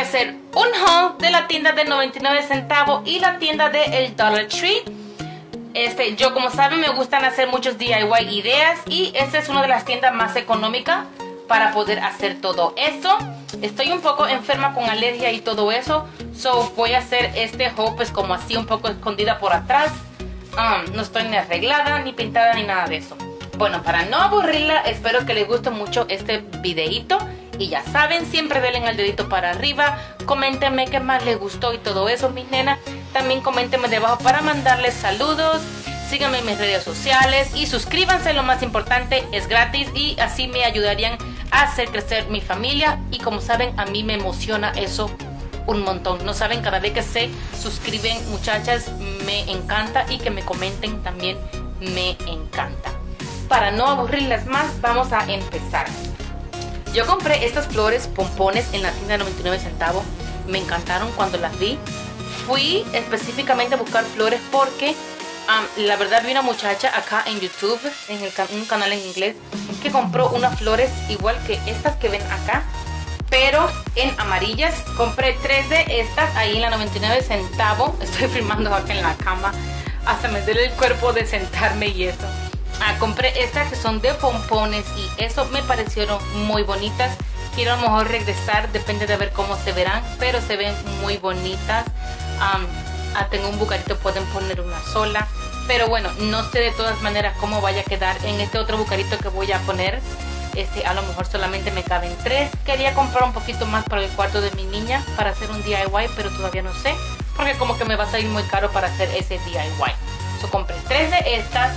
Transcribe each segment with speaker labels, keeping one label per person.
Speaker 1: hacer un haul de la tienda de 99 centavos y la tienda de el Dollar Tree. Yo, como saben, me gustan hacer muchos DIY ideas y esta es una de las tiendas más económicas para poder hacer todo esto. Estoy un poco enferma con alergia y todo eso, so voy a hacer este haul pues como así un poco escondida por atrás. No estoy ni arreglada, ni pintada, ni nada de eso. Bueno, para no aburrirla, espero que les guste mucho este videito. Y ya saben, siempre denle al dedito para arriba. Coméntenme qué más les gustó y todo eso, mis nenas. También coméntenme debajo para mandarles saludos. Síganme en mis redes sociales y suscríbanse, lo más importante, es gratis y así me ayudarían a hacer crecer mi familia. Y como saben, a mí me emociona eso un montón. No saben, cada vez que se suscriben, muchachas, me encanta, y que me comenten también me encanta. Para no aburrirlas más, vamos a empezar. Yo compré estas flores pompones en la tienda de 99 centavos. Me encantaron cuando las vi. Fui específicamente a buscar flores porque la verdad vi una muchacha acá en YouTube, en un canal en inglés, que compró unas flores igual que estas que ven acá, pero en amarillas. Compré 3 de estas ahí en la 99 centavos. Estoy filmando acá en la cama, hasta me duele el cuerpo de sentarme y eso. Compré estas que son de pompones y eso me parecieron muy bonitas. Quiero a lo mejor regresar, depende de ver cómo se verán, pero se ven muy bonitas. Tengo un bucarito, pueden poner una sola, pero bueno, no sé de todas maneras cómo vaya a quedar en este otro bucarito que voy a poner. A lo mejor solamente me caben 3. Quería comprar un poquito más para el cuarto de mi niña para hacer un DIY, pero todavía no sé, porque como que me va a salir muy caro para hacer ese DIY. Compré 3 de estas.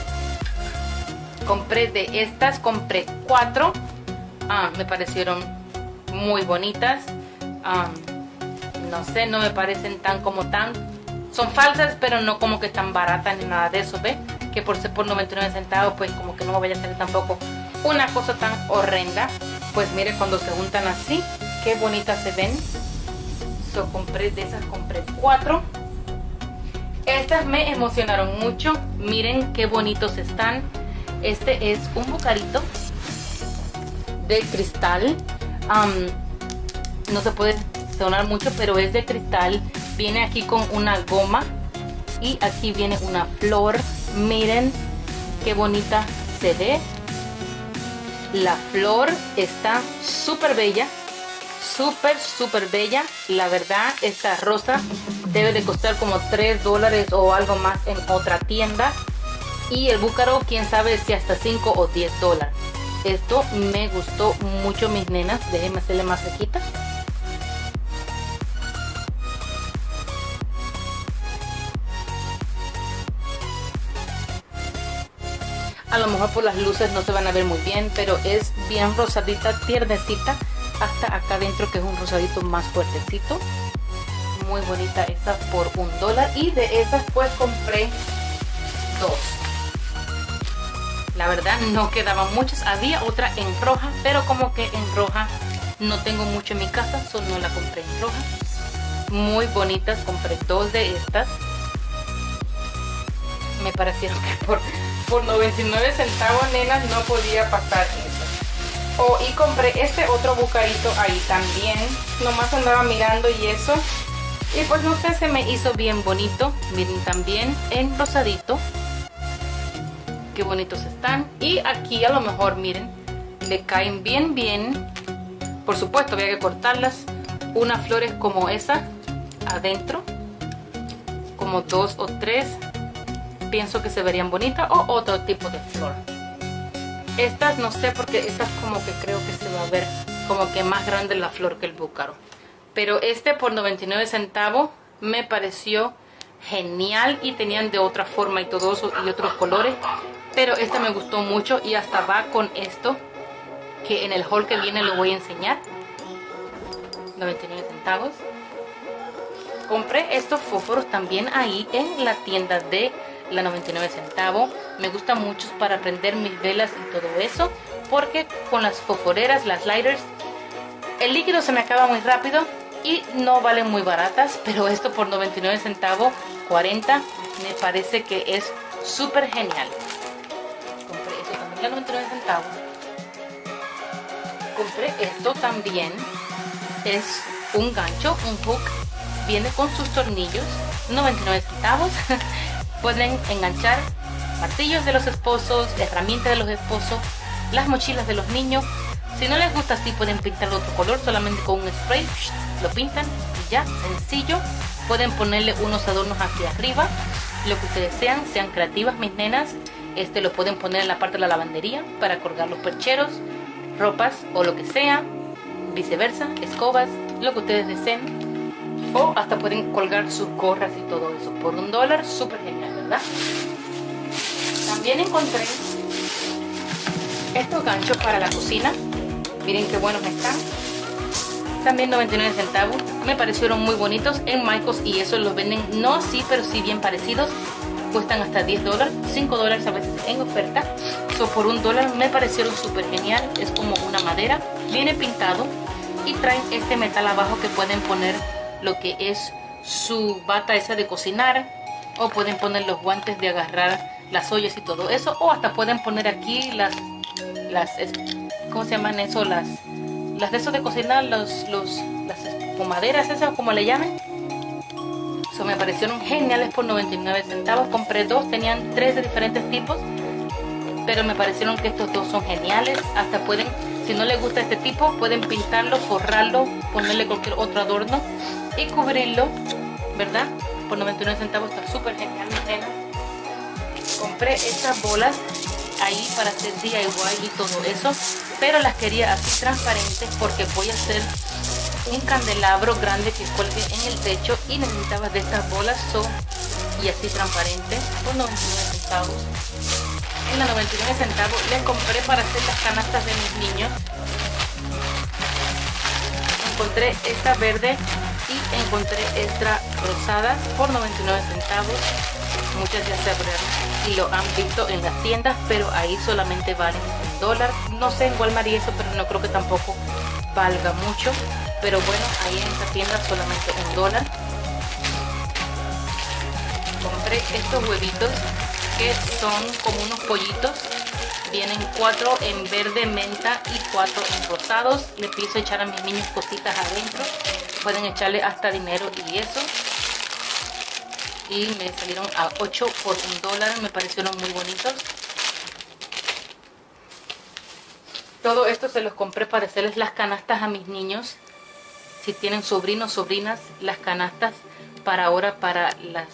Speaker 1: Compré 4. Me parecieron muy bonitas. No sé, no me parecen tan son falsas, pero no como que tan baratas ni nada de eso, ¿ve? Que por ser por 99 centavos, pues como que no me vaya a salir tampoco una cosa tan horrenda. Pues mire, cuando se juntan así, qué bonitas se ven. Compré 4. Estas me emocionaron mucho. Miren qué bonitos están. Este es un bucarito de cristal. No se puede sonar mucho, pero es de cristal. Viene aquí con una goma y aquí viene una flor. Miren qué bonita se ve. La flor está súper bella, súper bella. La verdad, esta rosa debe de costar como $3 o algo más en otra tienda. Y el búcaro, quién sabe si hasta 5 o $10. Esto me gustó mucho, mis nenas. Déjenme hacerle más cerquita. A lo mejor por las luces no se van a ver muy bien, pero es bien rosadita, tiernecita, hasta acá adentro, que es un rosadito más fuertecito. Muy bonita esta por $1. Y de esas pues compré 2. La verdad no quedaban muchas. Había otra en roja, pero como que en roja no tengo mucho en mi casa, solo no la compré en roja. Muy bonitas. Compré 2 de estas. Me parecieron que por 99 centavos, nenas, no podía pasar eso. Y compré este otro bucarito ahí también. Nomás andaba mirando y eso. Y pues no sé, se me hizo bien bonito. Miren, también en rosadito. Qué bonitos están. Y aquí a lo mejor, miren, le caen bien. Por supuesto, había que cortarlas. Unas flores como esa adentro, como 2 o 3. Pienso que se verían bonitas, o otro tipo de flor. Estas no sé, porque estas como que creo que se va a ver como que más grande la flor que el búcaro. Pero por 99 centavos me pareció genial, y tenían de otra forma y todo eso y otros colores. Pero esta me gustó mucho y hasta va con esto, que en el haul que viene lo voy a enseñar. 99 centavos. Compré estos fósforos también ahí en la tienda de la 99 centavos. Me gusta mucho para prender mis velas y todo eso, porque con las fosforeras, las lighters, el líquido se me acaba muy rápido y no valen muy baratas. Pero esto por 99 centavos, 40, me parece que es súper genial. Compré esto también a 99 centavos. Compré esto también. Es un gancho, un hook, viene con sus tornillos, 99 centavos. Pueden enganchar martillos de los esposos, herramientas de los esposos, las mochilas de los niños. Si no les gusta así, pueden pintar otro color, solamente con un spray, lo pintan y ya, sencillo. Pueden ponerle unos adornos aquí arriba, lo que ustedes sean creativas mis nenas. Lo pueden poner en la parte de la lavandería para colgar los percheros, ropas o lo que sea, viceversa, escobas, lo que ustedes deseen. O hasta pueden colgar sus gorras y todo eso por $1, súper genial, ¿verdad? También encontré estos ganchos para la cocina. Miren qué buenos están. También 99 centavos. Me parecieron muy bonitos en Michaels y eso los venden, no así, pero sí bien parecidos. Cuestan hasta $10, $5 a veces en oferta. Por $1 me parecieron súper genial. Es como una madera, viene pintado y traen este metal abajo que pueden poner lo que es su bata esa de cocinar, o pueden poner los guantes de agarrar las ollas y todo eso, o hasta pueden poner aquí las ¿cómo se llaman eso? Las de esos de cocinar, las espumaderas esas, como le llamen. Me parecieron geniales por 99 centavos. Compré dos, tenían 3 de diferentes tipos, pero me parecieron que estos dos son geniales. Hasta pueden, si no les gusta este tipo, pueden pintarlo, forrarlo, ponerle cualquier otro adorno y cubrirlo, ¿verdad? Por 99 centavos está súper genial, mi nena. Compré estas bolas ahí para hacer DIY y todo eso, pero las quería así transparentes porque voy a hacer un candelabro grande que cuelgue en el techo y necesitaba de estas bolas y así transparentes por 99 centavos. En los 99 centavos les compré para hacer las canastas de mis niños. Encontré esta verde y encontré esta rosada por 99 centavos. Muchas ya sabrán y lo han visto en las tiendas, pero ahí solamente valen $1. No sé en Walmart y eso, pero no creo que tampoco valga mucho. Pero bueno, ahí en esta tienda solamente $1. Compré estos huevitos que son como unos pollitos. Vienen 4 en verde menta y 4 en rosados. Le pienso echar a mis niños cositas adentro. Pueden echarle hasta dinero y eso. Y me salieron a 8 por $1. Me parecieron muy bonitos. Todo esto se los compré para hacerles las canastas a mis niños. Si tienen sobrinos, sobrinas, las canastas para ahora, para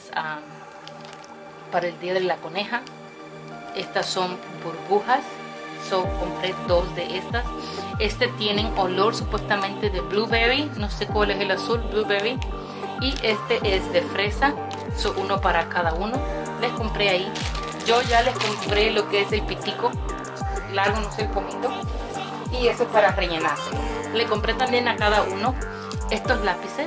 Speaker 1: el día de la coneja. Estas son burbujas. Compré 2 de estas. Tienen olor supuestamente de blueberry. No sé cuál es el azul, blueberry. Y este es de fresa. Uno para cada uno. Les compré ahí. Yo ya les compré lo que es el pitico largo, no sé, el comino. Y eso para rellenarse. Le compré también a cada uno estos lápices.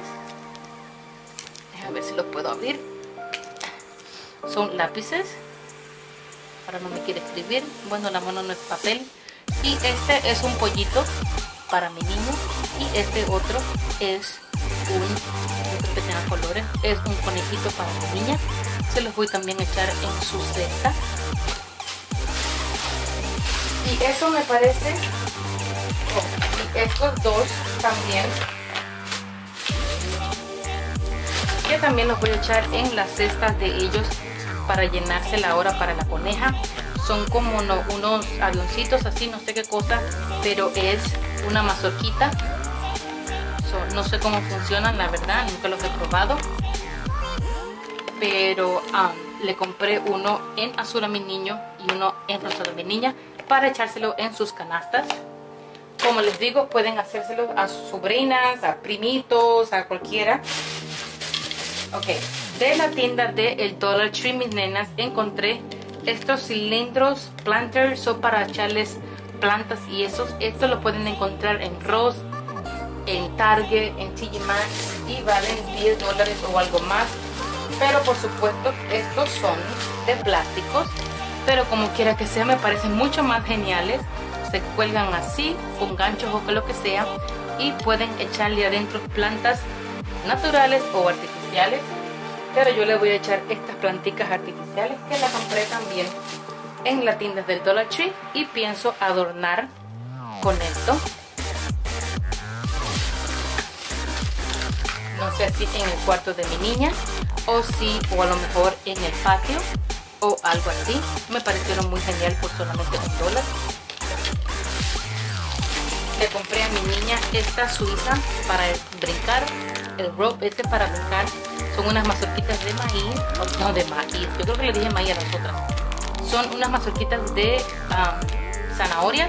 Speaker 1: A ver si los puedo abrir. Son lápices. Ahora no me quiere escribir. Bueno, la mano no es papel. Y este es un pollito para mi niño. Y este otro es que tenga colores. Es un conejito para mi niña. Se los voy también a echar en su cesta. Y eso me parece. Y estos dos también. Que también los voy a echar en las cestas de ellos para llenarse la hora para la coneja. Son como unos avioncitos así, no sé qué cosa, pero es una mazorquita. No sé cómo funcionan, la verdad, nunca los he probado. Pero le compré uno en azul a mi niño y uno en rosado a mi niña para echárselo en sus canastas. Como les digo, pueden hacérselo a sus sobrinas, a primitos, a cualquiera. Ok, de la tienda del Dollar Tree, mis nenas, encontré estos cilindros planters, son para echarles plantas y esos. Estos lo pueden encontrar en Ross, en Target, en TJ Maxx y valen $10 o algo más. Pero por supuesto estos son de plásticos, pero como quiera que sea me parecen mucho más geniales. Se cuelgan así con ganchos o lo que sea y pueden echarle adentro plantas naturales o artificiales. Pero yo le voy a echar estas plantitas artificiales que las compré también en la tienda del Dollar Tree y pienso adornar con esto. no sé si en el cuarto de mi niña o a lo mejor en el patio o algo así. Me parecieron muy genial por solamente $1. Le compré a mi niña esta suiza para brincar, el rope este para brincar. Son unas mazorquitas de maíz, no de maíz, yo creo que le dije maíz a nosotras. Son unas mazorquitas de zanahorias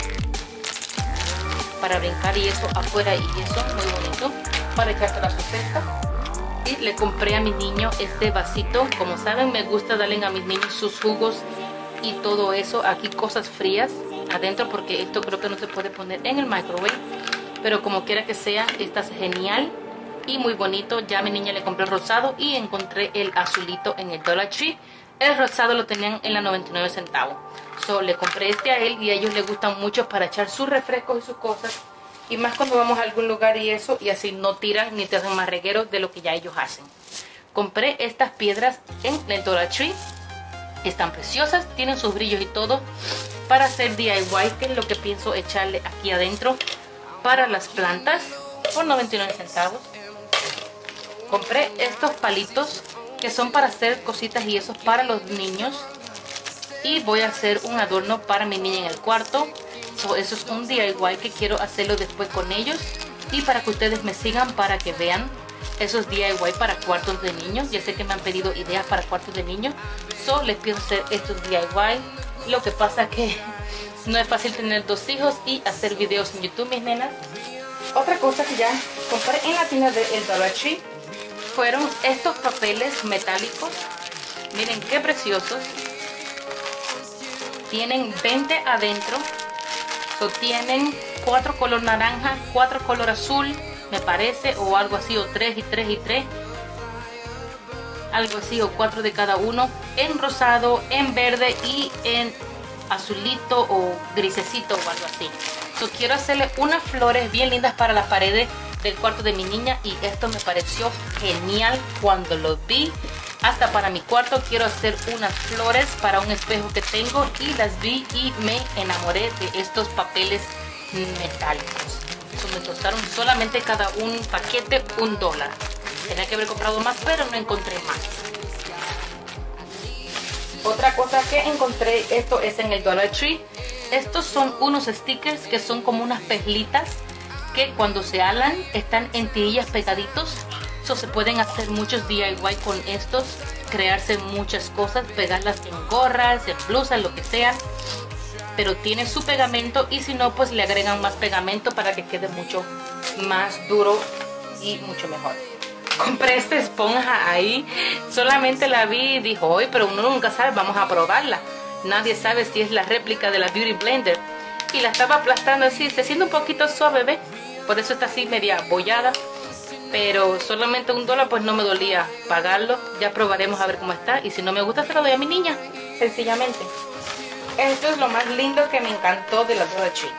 Speaker 1: para brincar y eso afuera, y eso muy bonito para echarte a su cesta. Y le compré a mi niño este vasito. Como saben, me gusta darle a mis niños sus jugos y todo eso. Aquí cosas frías adentro porque esto creo que no se puede poner en el microwave, pero como quiera que sea, está genial y muy bonito. Ya a mi niña le compré el rosado y encontré el azulito en el Dollar Tree. El rosado lo tenían en la 99 centavos. Le compré este a él y a ellos les gustan mucho para echar sus refrescos y sus cosas. Y más cuando vamos a algún lugar y eso, y así no tiran ni te hacen más reguero de lo que ya ellos hacen. Compré estas piedras en el Dollar Tree. Están preciosas, tienen sus brillos y todo para hacer DIY, que es lo que pienso echarle aquí adentro para las plantas por 99 centavos. Compré estos palitos que son para hacer cositas y eso para los niños. Y voy a hacer un adorno para mi niña en el cuarto. Eso es un DIY que quiero hacerlo después con ellos. Y para que ustedes me sigan para que vean esos DIY para cuartos de niños. Ya sé que me han pedido ideas para cuartos de niños. Les pienso hacer estos DIY. Lo que pasa que no es fácil tener 2 hijos y hacer videos en YouTube, mis nenas. Otra cosa que ya compré en la tienda de el Dollar Tree fueron estos papeles metálicos. Miren qué preciosos. Tienen 20 adentro. Tienen 4 color naranja, 4 color azul, me parece, o algo así, o 3 y 3 y 3. Algo así, o 4 de cada uno. En rosado, en verde y en azulito o grisecito o algo así. Quiero hacerle unas flores bien lindas para las paredes del cuarto de mi niña y esto me pareció genial cuando lo vi. Hasta para mi cuarto quiero hacer unas flores para un espejo que tengo y las vi y me enamoré de estos papeles metálicos. Me costaron solamente cada un paquete $1. Tenía que haber comprado más, pero no encontré más. Otra cosa que encontré, esto es en el Dollar Tree. Estos son unos stickers que son como unas perlitas que cuando se alan están en tirillas pegaditos. Se pueden hacer muchos DIY con estos, crearse muchas cosas, pegarlas en gorras, en blusas, lo que sea. Pero tiene su pegamento y si no, pues le agregan más pegamento para que quede mucho más duro y mucho mejor. Compré esta esponja ahí, solamente la vi y dijo, oye, pero uno nunca sabe, vamos a probarla. Nadie sabe si es la réplica de la Beauty Blender. Y la estaba aplastando así, se siente un poquito suave, ¿ve? Por eso está así media bollada. Pero solamente $1, pues no me dolía pagarlo. Ya probaremos a ver cómo está. Y si no me gusta, se lo doy a mi niña, sencillamente. Esto es lo más lindo que me encantó de la Dollar Tree.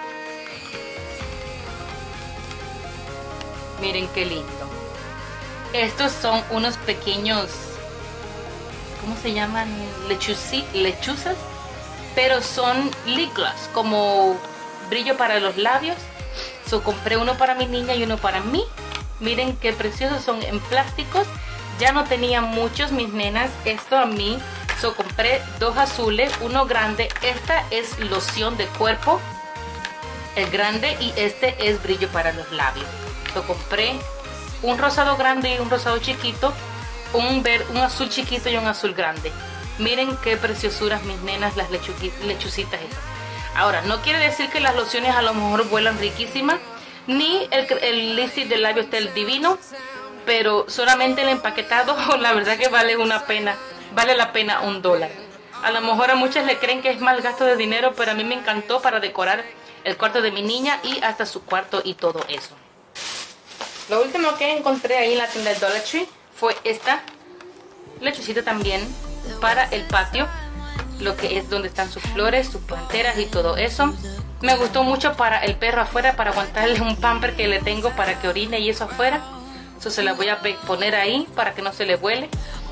Speaker 1: Miren qué lindo. Estos son unos pequeños, ¿cómo se llaman? Lechuzas. Pero son lip gloss, como brillo para los labios. Compré uno para mi niña y uno para mí. Miren qué preciosos, son en plásticos. Ya no tenía muchos, mis nenas. Esto a mí. Compré 2 azules, uno grande. Esta es loción de cuerpo, el grande, y este es brillo para los labios. Compré un rosado grande y un rosado chiquito, un azul chiquito y un azul grande. Miren qué preciosuras, mis nenas, las lechucitas esas. Ahora, no quiere decir que las lociones a lo mejor vuelan riquísimas, ni el lipstick de labio está el divino, pero solamente el empaquetado, la verdad que vale la pena $1. A lo mejor a muchas le creen que es mal gasto de dinero, pero a mí me encantó para decorar el cuarto de mi niña y hasta su cuarto y todo eso. Lo último que encontré ahí en la tienda del Dollar Tree fue esta lechucita también para el patio, lo que es donde están sus flores, sus planteras y todo eso. Me gustó mucho para el perro afuera, para aguantarle un pamper que le tengo para que orine y eso afuera. Se la voy a poner ahí para que no se le vuele.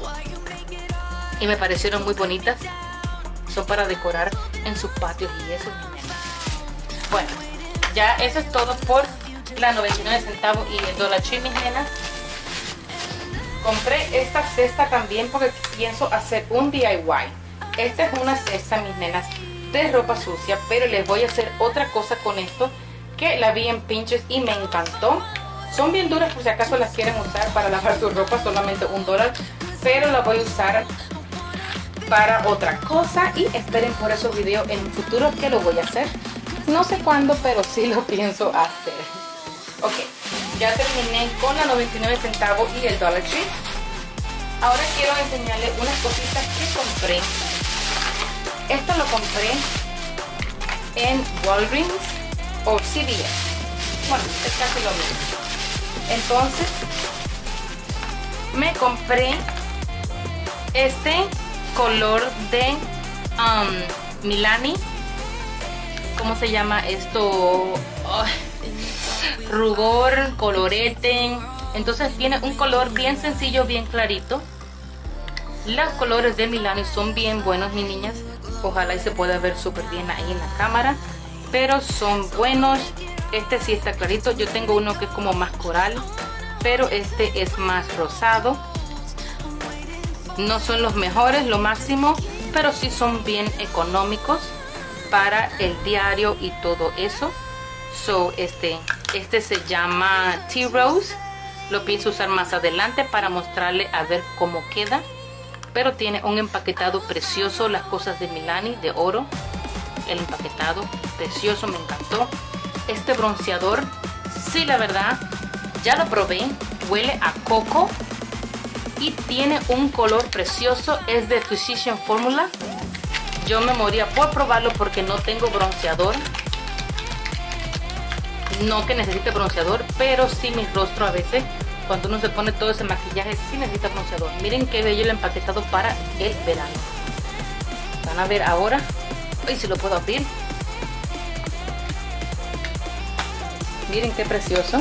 Speaker 1: Y me parecieron muy bonitas. Son para decorar en sus patios y eso. Bueno, ya eso es todo por la 99 centavos y el Dollar Tree, mis nenas. Compré esta cesta también porque pienso hacer un DIY. Esta es una cesta, mis nenas, de ropa sucia, pero les voy a hacer otra cosa con esto que la vi en Pinterest y me encantó. Son bien duras por si acaso las quieren usar para lavar su ropa, solamente $1, pero la voy a usar para otra cosa y esperen por esos videos en un futuro que lo voy a hacer. No sé cuándo, pero sí lo pienso hacer. Ok, ya terminé con la 99 centavos y el Dollar Tree. Ahora quiero enseñarles unas cositas que compré. Esto lo compré en Walgreens o CVS. Bueno, es casi lo mismo. Entonces, me compré este color de Milani. ¿Cómo se llama esto? Oh, rubor, colorete. Entonces tiene un color bien sencillo, bien clarito. Los colores de Milani son bien buenos, mis niñas. Ojalá y se pueda ver súper bien ahí en la cámara, pero son buenos. Este sí está clarito. Yo tengo uno que es como más coral, pero este es más rosado. No son los mejores, lo máximo, pero sí son bien económicos para el diario y todo eso. So, este se llama Tea Rose. Lo pienso usar más adelante para mostrarle a ver cómo queda. Pero tiene un empaquetado precioso, las cosas de Milani, de oro. El empaquetado precioso, me encantó. Este bronceador, sí, la verdad, ya lo probé. Huele a coco y tiene un color precioso. Es de Physician Formula. Yo me moría por probarlo porque no tengo bronceador. No que necesite bronceador, pero sí mi rostro a veces, cuando uno se pone todo ese maquillaje, sí necesita bronceador. Miren qué bello el empaquetado para el verano. Van a ver ahora. Uy, si lo puedo abrir. Miren qué precioso.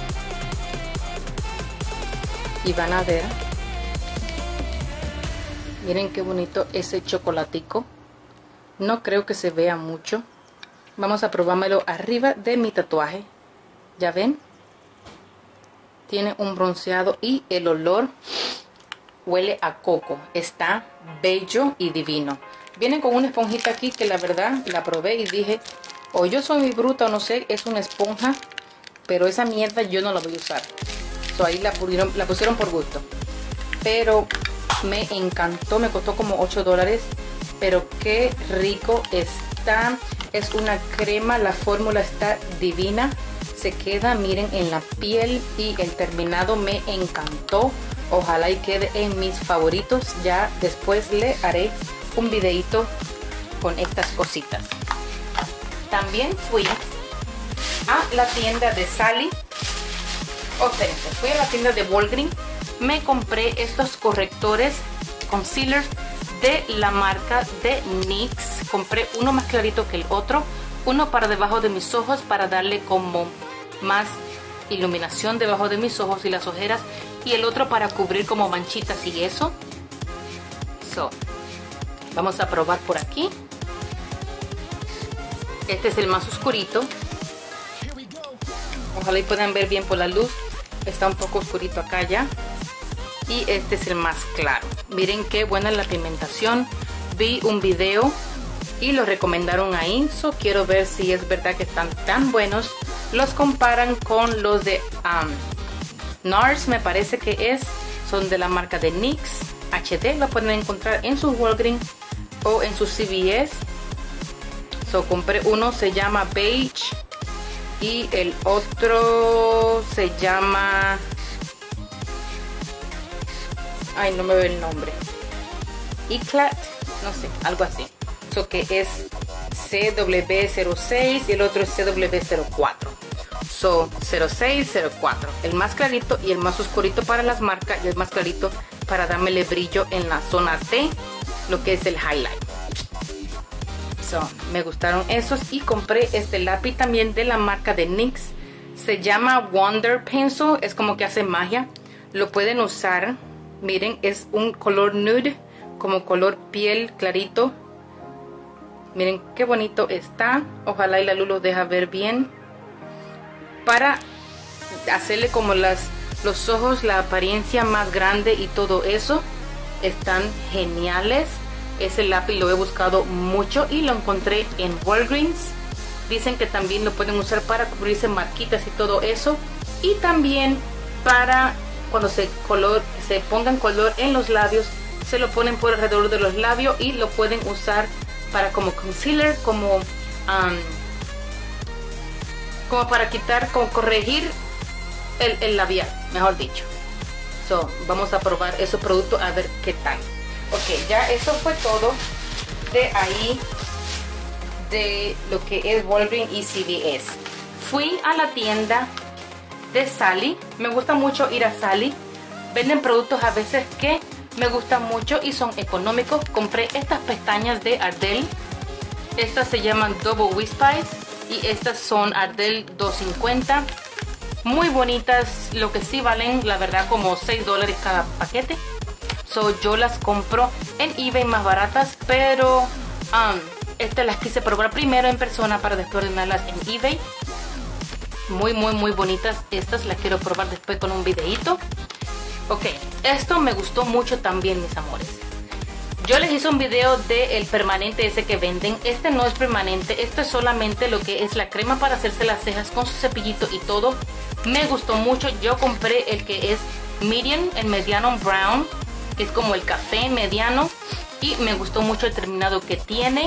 Speaker 1: Y van a ver. Miren qué bonito ese chocolatico. No creo que se vea mucho. Vamos a probármelo arriba de mi tatuaje. ¿Ya ven? Tiene un bronceado y el olor huele a coco. Está bello y divino. Viene con una esponjita aquí que la verdad la probé y dije, o yo soy muy bruta o no sé, es una esponja, pero esa mierda yo no la voy a usar. So, ahí la pusieron por gusto. Pero me encantó, me costó como $8, pero qué rico está. Es una crema, la fórmula está divina. Se queda, miren, en la piel y el terminado me encantó. Ojalá y quede en mis favoritos. Ya después le haré un videito con estas cositas. También fui a la tienda de Sally. Fui a la tienda de Walgreens. Me compré estos correctores, concealers de la marca de NYX. Compré uno más clarito que el otro. Uno para debajo de mis ojos para darle como más iluminación debajo de mis ojos y las ojeras. Y el otro para cubrir como manchitas y eso. Vamos a probar por aquí. Este es el más oscurito. Ojalá y puedan ver bien por la luz. Está un poco oscurito acá ya. Y este es el más claro. Miren qué buena es la pigmentación. Vi un video y lo recomendaron ahí. Quiero ver si es verdad que están tan buenos. Los comparan con los de NARS, me parece que es. Son de la marca de NYX HD. Lo pueden encontrar en sus Walgreens o en sus CVS. Compré uno, se llama Beige. Y el otro se llama... Ay, no me veo el nombre. Eclat, no sé, algo así. Que es CW06 y el otro es CW04. 0604. El más clarito y el más oscurito para las marcas y el más clarito para darle brillo en la zona T, lo que es el highlight. Me gustaron esos y compré este lápiz también de la marca de NYX. Se llama Wonder Pencil, es como que hace magia. Lo pueden usar, miren, es un color nude, como color piel clarito. Miren qué bonito está. Ojalá y la luz lo deja ver bien. Para hacerle como las Los ojos, la apariencia más grande y todo eso están geniales. Ese lápiz lo he buscado mucho y lo encontré en Walgreens. Dicen que también lo pueden usar para cubrirse marquitas y todo eso. Y también para cuando se pongan color en los labios, se lo ponen por alrededor de los labios y lo pueden usar para como concealer, como para quitar, como corregir el labial, mejor dicho. So, vamos a probar esos productos a ver qué tal. Ok, ya eso fue todo de ahí, de lo que es Walgreens y CVS. Fui a la tienda de Sally. Me gusta mucho ir a Sally. Venden productos a veces que me gustan mucho y son económicos. Compré estas pestañas de Ardell. Estas se llaman Double Wispies y estas son Ardell 250. Muy bonitas, lo que sí valen la verdad como $6 cada paquete. So, yo las compro en eBay más baratas, pero estas las quise probar primero en persona para después ordenarlas en eBay. Muy bonitas. Estas las quiero probar después con un videito. Ok, esto me gustó mucho también, mis amores. Yo les hice un video del permanente ese que venden. Este no es permanente, esto es solamente lo que es la crema para hacerse las cejas con su cepillito y todo. Me gustó mucho. Yo compré el que es medium, el mediano brown, que es como el café mediano, y me gustó mucho el terminado que tiene.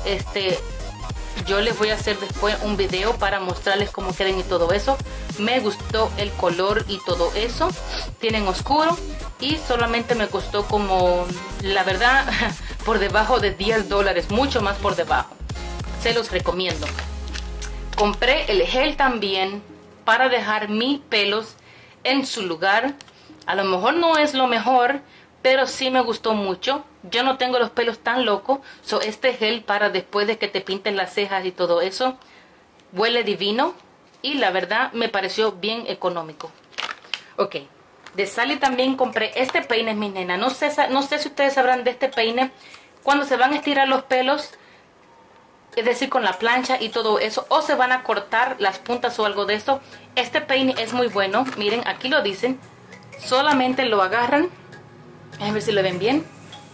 Speaker 1: Yo les voy a hacer después un video para mostrarles cómo quedan y todo eso. Me gustó el color y todo eso. Tienen oscuro y solamente me costó como, la verdad, por debajo de $10, mucho más por debajo. Se los recomiendo. Compré el gel también para dejar mis pelos en su lugar. A lo mejor no es lo mejor, pero sí me gustó mucho. Yo no tengo los pelos tan locos. So, este gel para después de que te pinten las cejas y todo eso, huele divino. Y la verdad me pareció bien económico. Ok. De Sally también compré este peine, mis nenas. No sé si ustedes sabrán de este peine. Cuando se van a estirar los pelos, es decir, con la plancha y todo eso, o se van a cortar las puntas o algo de eso. Este peine es muy bueno. Miren, aquí lo dicen. Solamente lo agarran. A ver si lo ven bien.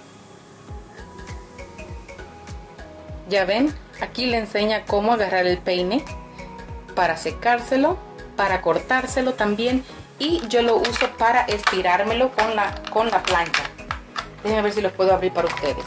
Speaker 1: Ya ven, aquí le enseña cómo agarrar el peine para secárselo, para cortárselo también, y yo lo uso para estirármelo con la plancha. Déjenme ver si los puedo abrir para ustedes.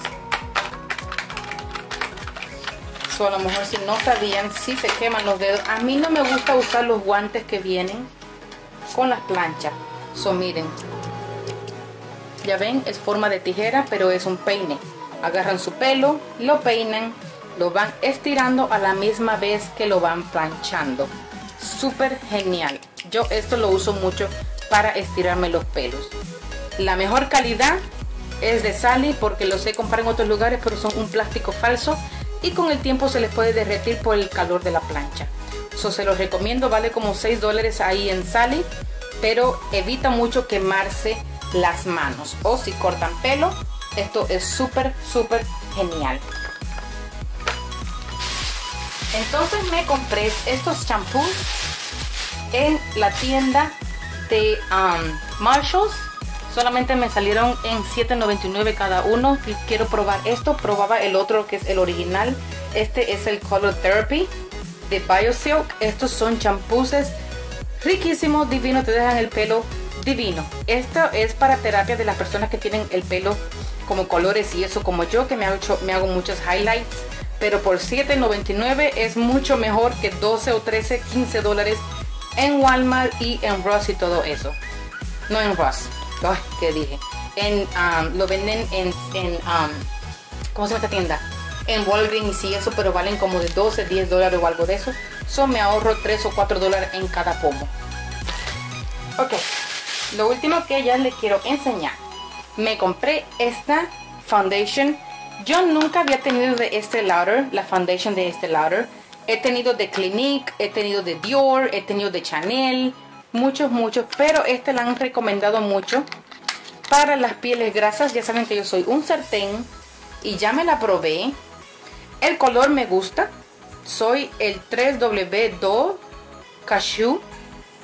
Speaker 1: So, a lo mejor si no sabían, si se queman los dedos. A mí no me gusta usar los guantes que vienen con las planchas. So, miren. Ya ven, es forma de tijera, pero es un peine. Agarran su pelo, lo peinan, lo van estirando a la misma vez que lo van planchando. Súper genial. Yo esto lo uso mucho para estirarme los pelos. La mejor calidad es de Sally, porque los he comprado en otros lugares, pero son un plástico falso y con el tiempo se les puede derretir por el calor de la plancha. So, se los recomiendo, vale como $6 ahí en Sally, pero evita mucho quemarse las manos, o si cortan pelo. Esto es súper genial. Entonces me compré estos champús en la tienda de Marshalls. Solamente me salieron en $7.99 cada uno. Quiero probar esto. Probaba el otro que es el original. Este es el Color Therapy de BioSilk. Estos son champús riquísimos, divinos, te dejan el pelo divino. Esto es para terapia de las personas que tienen el pelo como colores y eso, como yo, que me hago muchos highlights. Pero por $7.99 es mucho mejor que 12 o 13, $15 en Walmart y en Ross y todo eso. No en Ross. Ay, ¿qué dije? Lo venden en ¿cómo se llama esta tienda? En Walgreens y eso, pero valen como de 12, $10 o algo de eso. So, me ahorro $3 o $4 en cada pomo. Ok. Lo último que ya les quiero enseñar. Me compré esta foundation. Yo nunca había tenido de Estée Lauder, la foundation de Estée Lauder. He tenido de Clinique, he tenido de Dior, he tenido de Chanel, muchos, pero este la han recomendado mucho para las pieles grasas. Ya saben que yo soy un sartén y ya me la probé. El color me gusta. Soy el 3W2 Cashew.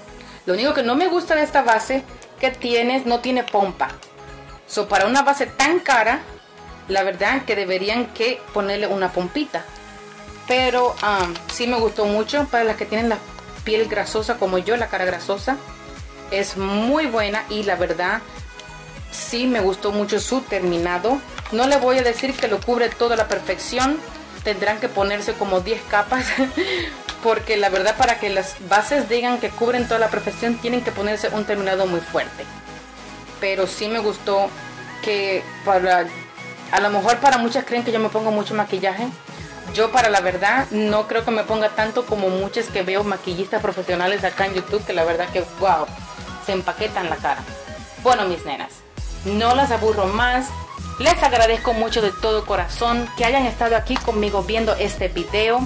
Speaker 1: Lo único que no me gusta de esta base que no tiene pompa. So, para una base tan cara, la verdad que deberían que ponerle una pompita. Pero sí me gustó mucho para las que tienen la piel grasosa como yo, la cara grasosa. Es muy buena y la verdad sí me gustó mucho su terminado. No le voy a decir que lo cubre todo a la perfección. Tendrán que ponerse como 10 capas. Porque la verdad, para que las bases digan que cubren toda la perfección, tienen que ponerse un terminado muy fuerte. Pero sí me gustó que a lo mejor para muchas creen que yo me pongo mucho maquillaje. Yo, para la verdad, no creo que me ponga tanto como muchas que veo maquillistas profesionales acá en YouTube, que la verdad que wow, se empaquetan la cara. Bueno, mis nenas, no las aburro más. Les agradezco mucho de todo corazón que hayan estado aquí conmigo viendo este video.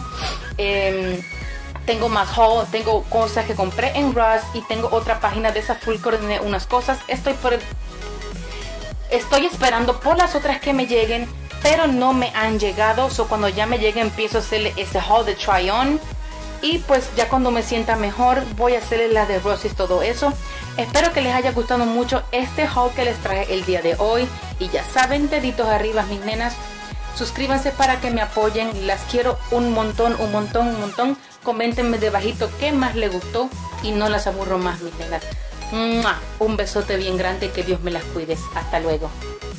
Speaker 1: Tengo más haul, tengo cosas que compré en Ross y tengo otra página de esa full coordiné unas cosas. Estoy esperando por las otras que me lleguen, pero no me han llegado. So, cuando ya me lleguen empiezo a hacerle ese haul de try on. Y pues ya cuando me sienta mejor voy a hacerle la de Ross y todo eso. Espero que les haya gustado mucho este haul que les traje el día de hoy. Y ya saben, deditos arriba, mis nenas. Suscríbanse para que me apoyen. Las quiero un montón, un montón, un montón. Coméntenme debajito qué más les gustó. Y no las aburro más, mis nenas. Un besote bien grande y que Dios me las cuide. Hasta luego.